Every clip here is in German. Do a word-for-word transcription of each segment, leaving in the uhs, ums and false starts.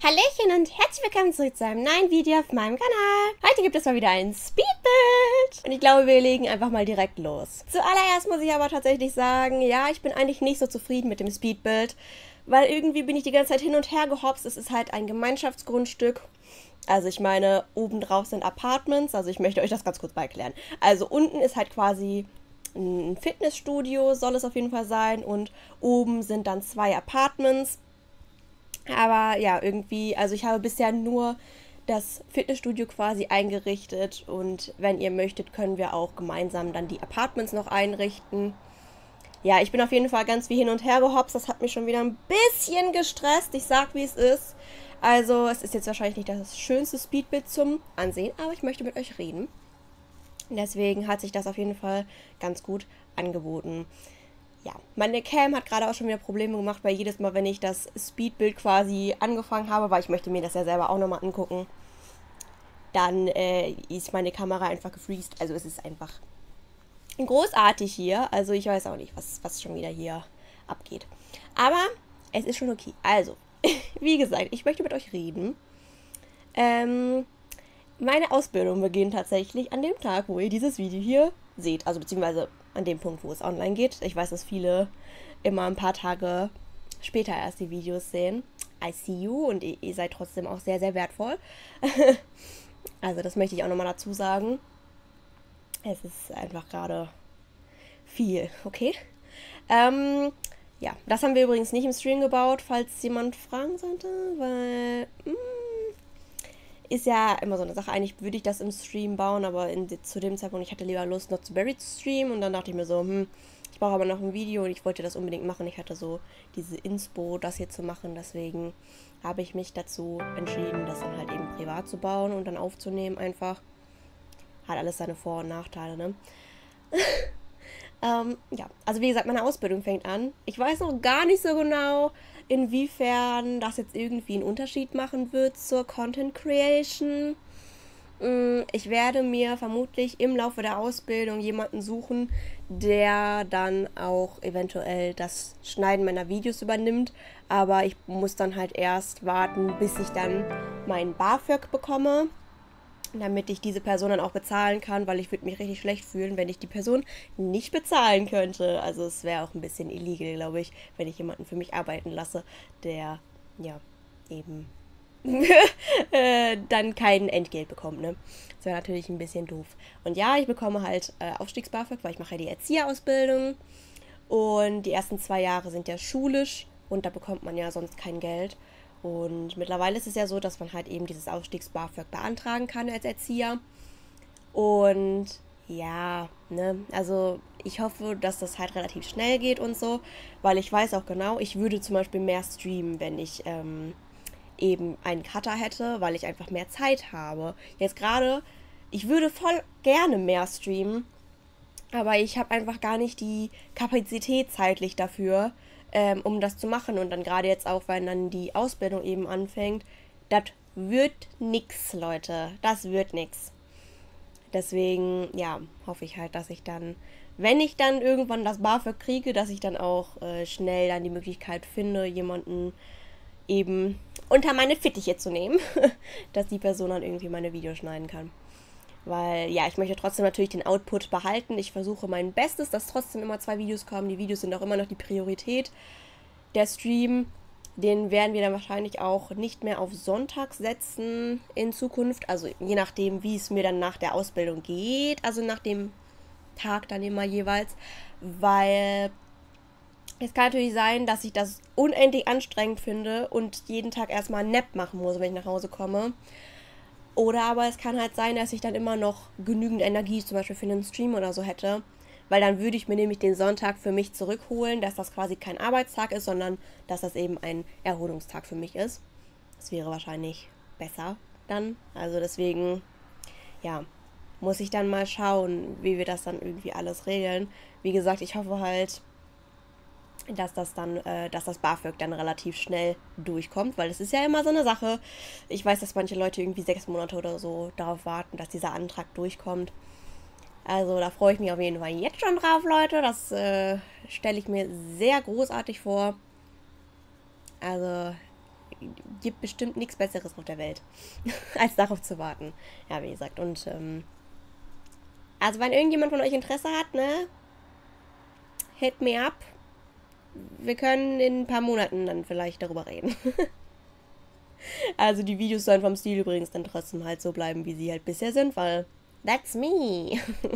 Hallöchen und herzlich willkommen zurück zu einem neuen Video auf meinem Kanal. Heute gibt es mal wieder ein Speedbuild. Und ich glaube, wir legen einfach mal direkt los. Zuallererst muss ich aber tatsächlich sagen, ja, ich bin eigentlich nicht so zufrieden mit dem Speedbuild. Weil irgendwie bin ich die ganze Zeit hin und her gehopst. Es ist halt ein Gemeinschaftsgrundstück. Also ich meine, obendrauf sind Apartments. Also ich möchte euch das ganz kurz beiklären. Also unten ist halt quasi ein Fitnessstudio, soll es auf jeden Fall sein. Und oben sind dann zwei Apartments. Aber ja, irgendwie, also ich habe bisher nur das Fitnessstudio quasi eingerichtet und wenn ihr möchtet, können wir auch gemeinsam dann die Apartments noch einrichten. Ja, ich bin auf jeden Fall ganz wie hin und her gehopst, das hat mich schon wieder ein bisschen gestresst, ich sag wie es ist. Also es ist jetzt wahrscheinlich nicht das schönste Speedbuild zum Ansehen, aber ich möchte mit euch reden. Deswegen hat sich das auf jeden Fall ganz gut angeboten. Ja, meine Cam hat gerade auch schon wieder Probleme gemacht, weil jedes Mal, wenn ich das Speedbuild quasi angefangen habe, weil ich möchte mir das ja selber auch nochmal angucken, dann äh, ist meine Kamera einfach gefreezed. Also es ist einfach großartig hier. Also ich weiß auch nicht, was, was schon wieder hier abgeht. Aber es ist schon okay. Also, wie gesagt, ich möchte mit euch reden. Ähm, meine Ausbildung beginnt tatsächlich an dem Tag, wo ihr dieses Video hier seht. Also beziehungsweise an dem Punkt, wo es online geht. Ich weiß, dass viele immer ein paar Tage später erst die Videos sehen. I see you und ihr, ihr seid trotzdem auch sehr, sehr wertvoll. Also das möchte ich auch nochmal dazu sagen. Es ist einfach gerade viel, okay? Ähm, ja, das haben wir übrigens nicht im Stream gebaut, falls jemand fragen sollte, weil mh, ist ja immer so eine Sache. Eigentlich würde ich das im Stream bauen, aber in, zu dem Zeitpunkt, ich hatte lieber Lust, Not to Buried zu streamen. Und dann dachte ich mir so, hm, ich brauche aber noch ein Video und ich wollte das unbedingt machen. Ich hatte so diese Inspo, das hier zu machen. Deswegen habe ich mich dazu entschieden, das dann halt eben privat zu bauen und dann aufzunehmen einfach. Hat alles seine Vor- und Nachteile, ne? ähm, ja, also wie gesagt, meine Ausbildung fängt an. Ich weiß noch gar nicht so genau, inwiefern das jetzt irgendwie einen Unterschied machen wird zur Content Creation. Ich werde mir vermutlich im Laufe der Ausbildung jemanden suchen, der dann auch eventuell das Schneiden meiner Videos übernimmt. Aber ich muss dann halt erst warten, bis ich dann meinen BAföG bekomme, damit ich diese Person dann auch bezahlen kann, weil ich würde mich richtig schlecht fühlen, wenn ich die Person nicht bezahlen könnte. Also es wäre auch ein bisschen illegal, glaube ich, wenn ich jemanden für mich arbeiten lasse, der, ja, eben äh, dann kein Entgelt bekommt, ne? Das wäre natürlich ein bisschen doof. Und ja, ich bekomme halt äh, Aufstiegs-BAföG, weil ich mache ja die Erzieherausbildung und die ersten zwei Jahre sind ja schulisch und da bekommt man ja sonst kein Geld. Und mittlerweile ist es ja so, dass man halt eben dieses Aufstiegs-BAföG beantragen kann als Erzieher. Und ja, ne, also ich hoffe, dass das halt relativ schnell geht und so, weil ich weiß auch genau, ich würde zum Beispiel mehr streamen, wenn ich ähm, eben einen Cutter hätte, weil ich einfach mehr Zeit habe. Jetzt gerade, ich würde voll gerne mehr streamen, aber ich habe einfach gar nicht die Kapazität zeitlich dafür, ähm, um das zu machen. Und dann gerade jetzt auch, wenn dann die Ausbildung eben anfängt, das wird nix, Leute. Das wird nix. Deswegen, ja, hoffe ich halt, dass ich dann, wenn ich dann irgendwann das BAföG kriege, dass ich dann auch äh, schnell dann die Möglichkeit finde, jemanden eben unter meine Fittiche zu nehmen, dass die Person dann irgendwie meine Videos schneiden kann. Weil, ja, ich möchte trotzdem natürlich den Output behalten. Ich versuche mein Bestes, dass trotzdem immer zwei Videos kommen. Die Videos sind auch immer noch die Priorität. Der Stream, den werden wir dann wahrscheinlich auch nicht mehr auf Sonntag setzen in Zukunft. Also je nachdem, wie es mir dann nach der Ausbildung geht. Also nach dem Tag dann immer jeweils. Weil es kann natürlich sein, dass ich das unendlich anstrengend finde und jeden Tag erstmal einen Nap machen muss, wenn ich nach Hause komme. Oder aber es kann halt sein, dass ich dann immer noch genügend Energie zum Beispiel für einen Stream oder so hätte. Weil dann würde ich mir nämlich den Sonntag für mich zurückholen, dass das quasi kein Arbeitstag ist, sondern dass das eben ein Erholungstag für mich ist. Das wäre wahrscheinlich besser dann. Also deswegen, ja, muss ich dann mal schauen, wie wir das dann irgendwie alles regeln. Wie gesagt, ich hoffe halt, dass das dann, äh, dass das BAföG dann relativ schnell durchkommt, weil es ist ja immer so eine Sache. Ich weiß, dass manche Leute irgendwie sechs Monate oder so darauf warten, dass dieser Antrag durchkommt. Also da freue ich mich auf jeden Fall jetzt schon drauf, Leute. Das äh, stelle ich mir sehr großartig vor. Also gibt bestimmt nichts Besseres auf der Welt, als darauf zu warten. Ja, wie gesagt, und ähm, also wenn irgendjemand von euch Interesse hat, ne, hit me up. Wir können in ein paar Monaten dann vielleicht darüber reden. Also die Videos sollen vom Stil übrigens dann trotzdem halt so bleiben, wie sie halt bisher sind, weil that's me.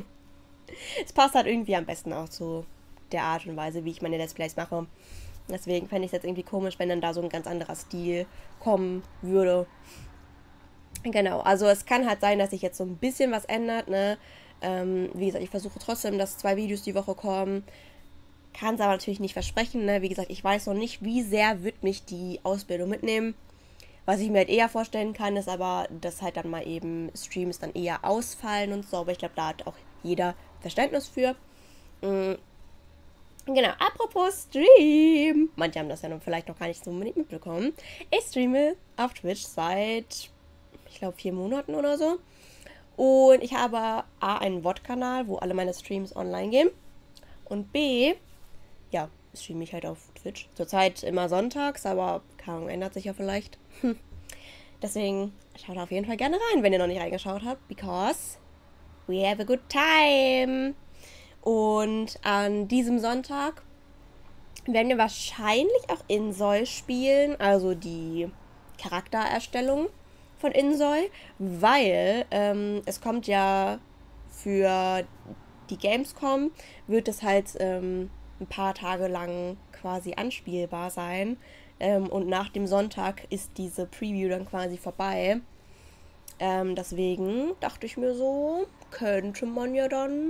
Es passt halt irgendwie am besten auch zu der Art und Weise, wie ich meine Let's Plays mache. Deswegen fände ich es jetzt irgendwie komisch, wenn dann da so ein ganz anderer Stil kommen würde. Genau, also es kann halt sein, dass sich jetzt so ein bisschen was ändert, ne? Ähm, wie gesagt, ich versuche trotzdem, dass zwei Videos die Woche kommen. Kann es aber natürlich nicht versprechen, ne? Wie gesagt, ich weiß noch nicht, wie sehr wird mich die Ausbildung mitnehmen. Was ich mir halt eher vorstellen kann, ist aber, dass halt dann mal eben Streams dann eher ausfallen und so. Aber ich glaube, da hat auch jeder Verständnis für. Mhm. Genau, apropos Stream. Manche haben das ja noch vielleicht noch gar nicht so unbedingt mitbekommen. Ich streame auf Twitch seit, ich glaube, vier Monaten oder so. Und ich habe A, einen V O D-Kanal, wo alle meine Streams online gehen. Und B, ja, streame ich halt auf Twitch. Zurzeit immer sonntags, aber keine Ahnung, ändert sich ja vielleicht. Deswegen schaut auf jeden Fall gerne rein, wenn ihr noch nicht reingeschaut habt. Because we have a good time. Und an diesem Sonntag werden wir wahrscheinlich auch Insoy spielen, also die Charaktererstellung von Insoy, weil ähm, es kommt ja für die Gamescom, wird es halt ähm, ein paar Tage lang quasi anspielbar sein. Ähm, und nach dem Sonntag ist diese Preview dann quasi vorbei. Ähm, deswegen dachte ich mir so, könnte man ja dann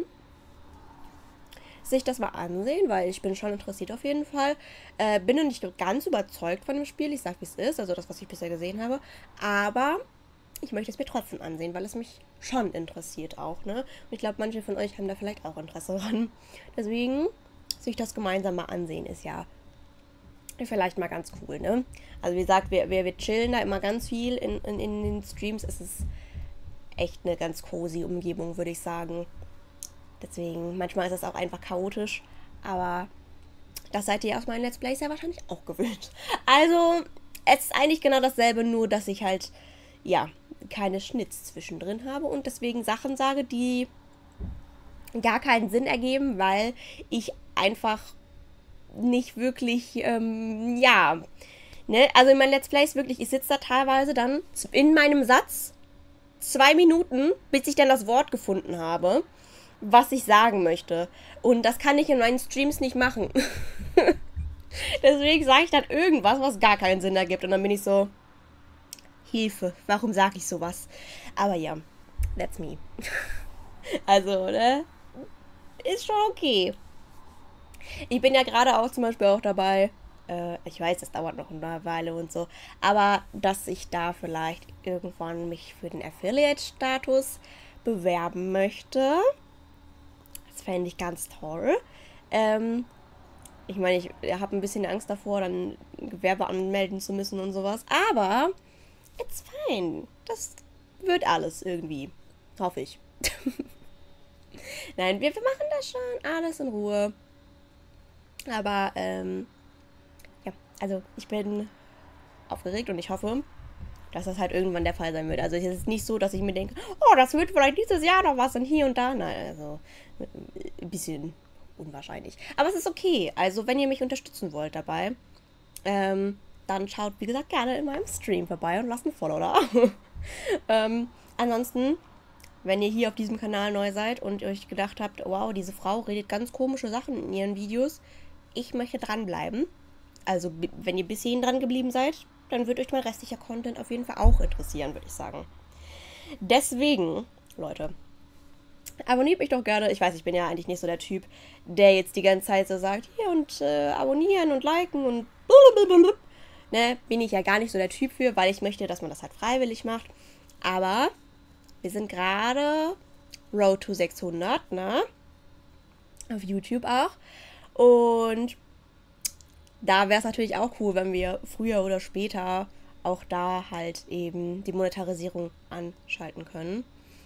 sich das mal ansehen, weil ich bin schon interessiert auf jeden Fall. Äh, bin noch nicht ganz überzeugt von dem Spiel, ich sag wie es ist, also das, was ich bisher gesehen habe. Aber ich möchte es mir trotzdem ansehen, weil es mich schon interessiert auch, ne? Und ich glaube, manche von euch haben da vielleicht auch Interesse dran. Deswegen, sich das gemeinsam mal ansehen, ist ja vielleicht mal ganz cool, ne? Also wie gesagt, wir, wir, wir chillen da immer ganz viel in, in, in den Streams. Es ist echt eine ganz cozy Umgebung, würde ich sagen. Deswegen, manchmal ist es auch einfach chaotisch, aber das seid ihr aus meinen Let's Plays ja wahrscheinlich auch gewöhnt. Also, es ist eigentlich genau dasselbe, nur dass ich halt, ja, keine Schnitz zwischendrin habe und deswegen Sachen sage, die gar keinen Sinn ergeben, weil ich einfach nicht wirklich, ähm, ja, ne, also in meinen Let's Plays wirklich, ich sitze da teilweise dann in meinem Satz zwei Minuten, bis ich dann das Wort gefunden habe, was ich sagen möchte. Und das kann ich in meinen Streams nicht machen. Deswegen sage ich dann irgendwas, was gar keinen Sinn ergibt. Und dann bin ich so, Hilfe, warum sage ich sowas? Aber ja, that's me. Also, ne? Ist schon okay. Ich bin ja gerade auch zum Beispiel auch dabei, äh, ich weiß, es dauert noch eine Weile und so, aber dass ich da vielleicht irgendwann mich für den Affiliate-Status bewerben möchte. Das fände ich ganz toll. Ähm, ich meine, ich habe ein bisschen Angst davor, dann Gewerbe anmelden zu müssen und sowas. Aber it's fine. Das wird alles irgendwie. Hoffe ich. Nein, wir, wir machen das schon alles in Ruhe. Aber, ähm, ja, also ich bin aufgeregt und ich hoffe, dass das halt irgendwann der Fall sein wird. Also es ist nicht so, dass ich mir denke, oh, das wird vielleicht dieses Jahr noch was und hier und da. Nein, also ein bisschen unwahrscheinlich. Aber es ist okay. Also wenn ihr mich unterstützen wollt dabei, ähm, dann schaut, wie gesagt, gerne in meinem Stream vorbei und lasst ein Follow da. ähm, ansonsten, wenn ihr hier auf diesem Kanal neu seid und euch gedacht habt, wow, diese Frau redet ganz komische Sachen in ihren Videos, ich möchte dranbleiben. Also, wenn ihr bis hierhin dran geblieben seid, dann wird euch mein restlicher Content auf jeden Fall auch interessieren, würde ich sagen. Deswegen, Leute, abonniert mich doch gerne. Ich weiß, ich bin ja eigentlich nicht so der Typ, der jetzt die ganze Zeit so sagt, hier und äh, abonnieren und liken und blablabla. Ne, bin ich ja gar nicht so der Typ für, weil ich möchte, dass man das halt freiwillig macht. Aber wir sind gerade Road to sechshundert, ne? Auf YouTube auch. Und da wäre es natürlich auch cool, wenn wir früher oder später auch da halt eben die Monetarisierung anschalten können.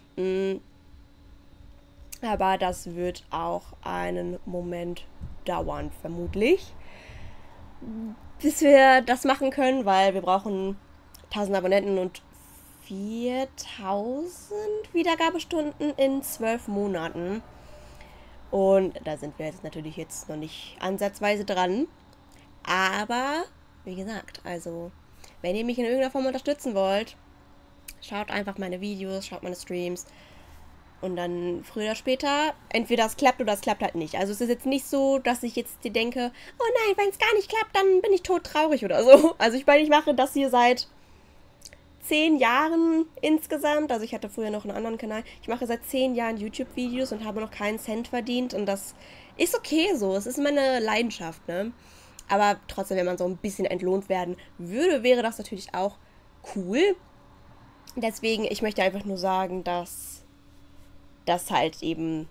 Aber das wird auch einen Moment dauern, vermutlich. bis wir das machen können, weil wir brauchen tausend Abonnenten und viertausend Wiedergabestunden in zwölf Monaten. Und da sind wir jetzt natürlich jetzt noch nicht ansatzweise dran. Aber, wie gesagt, also, wenn ihr mich in irgendeiner Form unterstützen wollt, schaut einfach meine Videos, schaut meine Streams. Und dann früher oder später, entweder das klappt oder das klappt halt nicht. Also es ist jetzt nicht so, dass ich jetzt denke, oh nein, wenn es gar nicht klappt, dann bin ich todtraurig oder so. Also ich meine, ich mache das hier seit zehn Jahren insgesamt. Also ich hatte früher noch einen anderen Kanal. Ich mache seit zehn Jahren YouTube-Videos und habe noch keinen Cent verdient. Und das ist okay so. Es ist meine Leidenschaft, ne? Aber trotzdem, wenn man so ein bisschen entlohnt werden würde, wäre das natürlich auch cool. Deswegen, ich möchte einfach nur sagen, dass das halt eben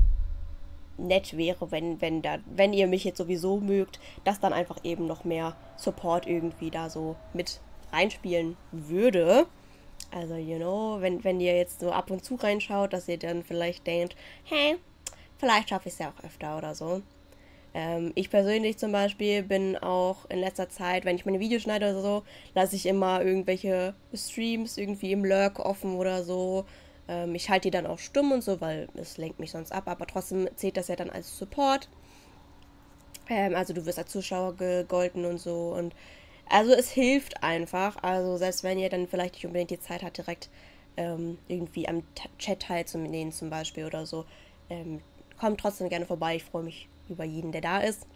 nett wäre, wenn, wenn, da, wenn ihr mich jetzt sowieso mögt, dass dann einfach eben noch mehr Support irgendwie da so mit reinspielen würde. Also, you know, wenn, wenn ihr jetzt so ab und zu reinschaut, dass ihr dann vielleicht denkt, hey, vielleicht schaffe ich es ja auch öfter oder so. Ähm, ich persönlich zum Beispiel bin auch in letzter Zeit, wenn ich meine Videos schneide oder so, lasse ich immer irgendwelche Streams irgendwie im Lurk offen oder so. Ähm, ich halte die dann auch stumm und so, weil es lenkt mich sonst ab, aber trotzdem zählt das ja dann als Support. Ähm, also du wirst als Zuschauer gegolten und so und also es hilft einfach, also selbst wenn ihr dann vielleicht nicht unbedingt die Zeit habt, direkt ähm, irgendwie am T- Chat teilzunehmen zum Beispiel oder so, ähm, kommt trotzdem gerne vorbei, ich freue mich über jeden, der da ist.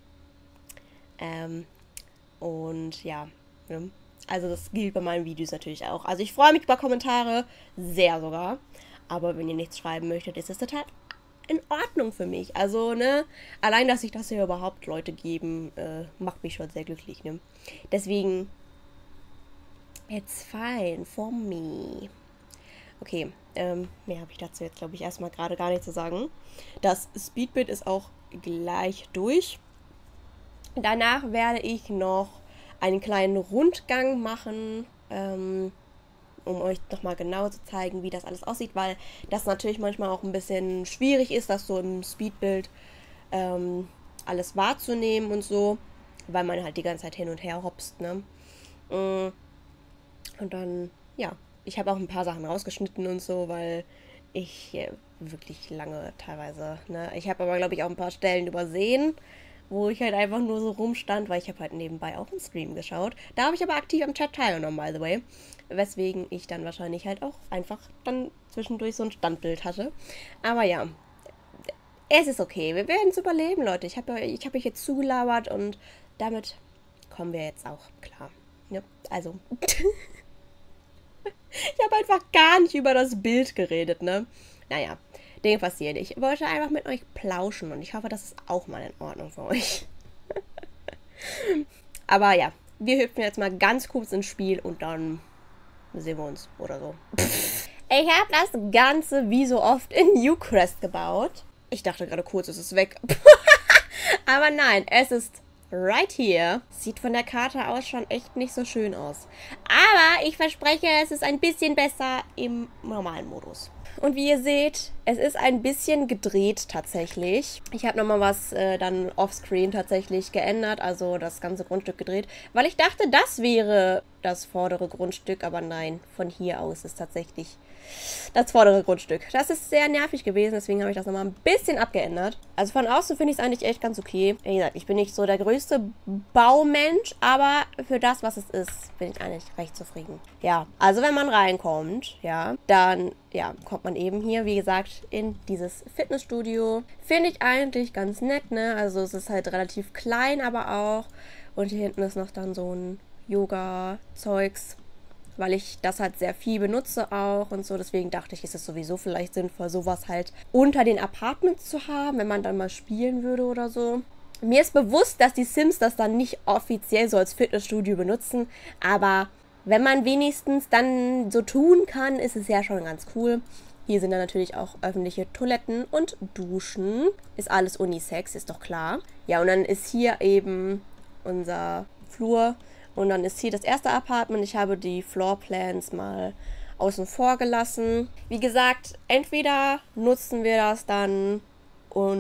Ähm, und ja, ne? Also das gilt bei meinen Videos natürlich auch. Also ich freue mich über Kommentare, sehr sogar. Aber wenn ihr nichts schreiben möchtet, ist es total in Ordnung für mich. Also, ne, allein, dass sich das hier überhaupt Leute geben, äh, macht mich schon sehr glücklich, ne. Deswegen, it's fine for me. Okay, ähm, mehr habe ich dazu jetzt, glaube ich, erstmal gerade gar nicht zu sagen. Das Speedbit ist auch gleich durch. Danach werde ich noch einen kleinen Rundgang machen, ähm, um euch nochmal genau zu zeigen, wie das alles aussieht, weil das natürlich manchmal auch ein bisschen schwierig ist, das so im Speedbild ähm, alles wahrzunehmen und so, weil man halt die ganze Zeit hin und her hopst, ne? Und dann, ja, ich habe auch ein paar Sachen rausgeschnitten und so, weil ich äh, wirklich lange teilweise, ne? Ich habe aber, glaube ich, auch ein paar Stellen übersehen, wo ich halt einfach nur so rumstand, weil ich habe halt nebenbei auch einen Stream geschaut. Da habe ich aber aktiv am Chat teilgenommen, by the way. Weswegen ich dann wahrscheinlich halt auch einfach dann zwischendurch so ein Standbild hatte. Aber ja, es ist okay. Wir werden es überleben, Leute. Ich habe ich hab euch jetzt zugelabert und damit kommen wir jetzt auch klar. Ja, also, ich habe einfach gar nicht über das Bild geredet, ne? Naja. Dinge passieren. Ich wollte einfach mit euch plauschen und ich hoffe, das ist auch mal in Ordnung für euch. Aber ja, wir hüpfen jetzt mal ganz kurz ins Spiel und dann sehen wir uns oder so. Ich habe das Ganze wie so oft in Newcrest gebaut. Ich dachte gerade kurz, es ist weg. Aber nein, es ist right here. Sieht von der Karte aus schon echt nicht so schön aus. Aber ich verspreche, es ist ein bisschen besser im normalen Modus. Und wie ihr seht, es ist ein bisschen gedreht tatsächlich. Ich habe nochmal was äh, dann offscreen tatsächlich geändert, also das ganze Grundstück gedreht, weil ich dachte, das wäre das vordere Grundstück, aber nein, von hier aus ist tatsächlich das vordere Grundstück. Das ist sehr nervig gewesen, deswegen habe ich das nochmal ein bisschen abgeändert. Also von außen finde ich es eigentlich echt ganz okay. Wie gesagt, ich bin nicht so der größte Baumensch, aber für das, was es ist, bin ich eigentlich recht zufrieden. Ja, also wenn man reinkommt, ja, dann ja, kommt man eben hier, wie gesagt, in dieses Fitnessstudio. Finde ich eigentlich ganz nett, ne? Also es ist halt relativ klein, aber auch. Und hier hinten ist noch dann so ein Yoga-Zeugs, weil ich das halt sehr viel benutze auch und so. Deswegen dachte ich, ist es sowieso vielleicht sinnvoll, sowas halt unter den Apartments zu haben, wenn man dann mal spielen würde oder so. Mir ist bewusst, dass die Sims das dann nicht offiziell so als Fitnessstudio benutzen, aber wenn man wenigstens dann so tun kann, ist es ja schon ganz cool. Hier sind dann natürlich auch öffentliche Toiletten und Duschen. Ist alles Unisex, ist doch klar. Ja, und dann ist hier eben unser Flur. Und dann ist hier das erste Apartment. Ich habe die Floorplans mal außen vor gelassen. Wie gesagt, entweder nutzen wir das dann und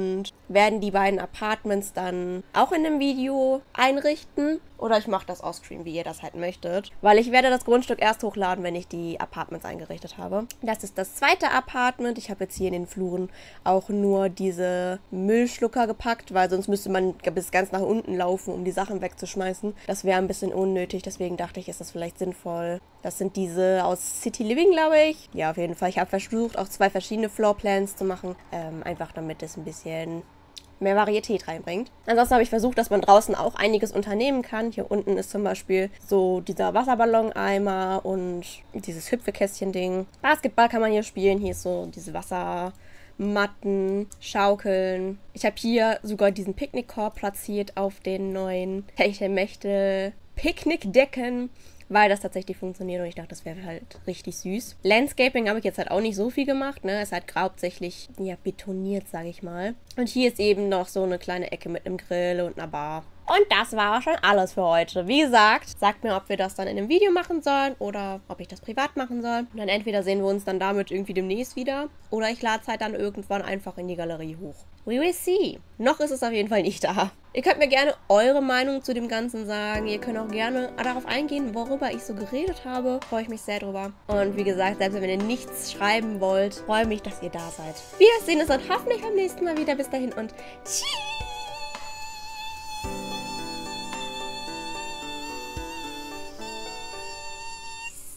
werden die beiden Apartments dann auch in einem Video einrichten. Oder ich mache das offscreen, wie ihr das halt möchtet. Weil ich werde das Grundstück erst hochladen, wenn ich die Apartments eingerichtet habe. Das ist das zweite Apartment. Ich habe jetzt hier in den Fluren auch nur diese Müllschlucker gepackt, weil sonst müsste man bis ganz nach unten laufen, um die Sachen wegzuschmeißen. Das wäre ein bisschen unnötig, deswegen dachte ich, ist das vielleicht sinnvoll. Das sind diese aus City Living, glaube ich. Ja, auf jeden Fall. Ich habe versucht, auch zwei verschiedene Floorplans zu machen. Ähm, einfach damit es ein bisschen mehr Varietät reinbringt. Ansonsten habe ich versucht, dass man draußen auch einiges unternehmen kann. Hier unten ist zum Beispiel so dieser Wasserballoneimer und dieses Hüpfekästchen-Ding. Basketball kann man hier spielen. Hier ist so diese Wassermatten, Schaukeln. Ich habe hier sogar diesen Picknickkorb platziert auf den neuen Techtelmechtel Picknickdecken, weil das tatsächlich funktioniert und ich dachte, das wäre halt richtig süß. Landscaping habe ich jetzt halt auch nicht so viel gemacht, ne? Es ist halt hauptsächlich, ja, betoniert, sage ich mal. Und hier ist eben noch so eine kleine Ecke mit einem Grill und einer Bar. Und das war auch schon alles für heute. Wie gesagt, sagt mir, ob wir das dann in einem Video machen sollen oder ob ich das privat machen soll. Und dann entweder sehen wir uns dann damit irgendwie demnächst wieder oder ich lade es halt dann irgendwann einfach in die Galerie hoch. We will see. Noch ist es auf jeden Fall nicht da. Ihr könnt mir gerne eure Meinung zu dem Ganzen sagen. Ihr könnt auch gerne darauf eingehen, worüber ich so geredet habe. Freue ich mich sehr drüber. Und wie gesagt, selbst wenn ihr nichts schreiben wollt, freue mich, dass ihr da seid. Wir sehen uns dann hoffentlich beim nächsten Mal wieder. Bis dahin und tschüss!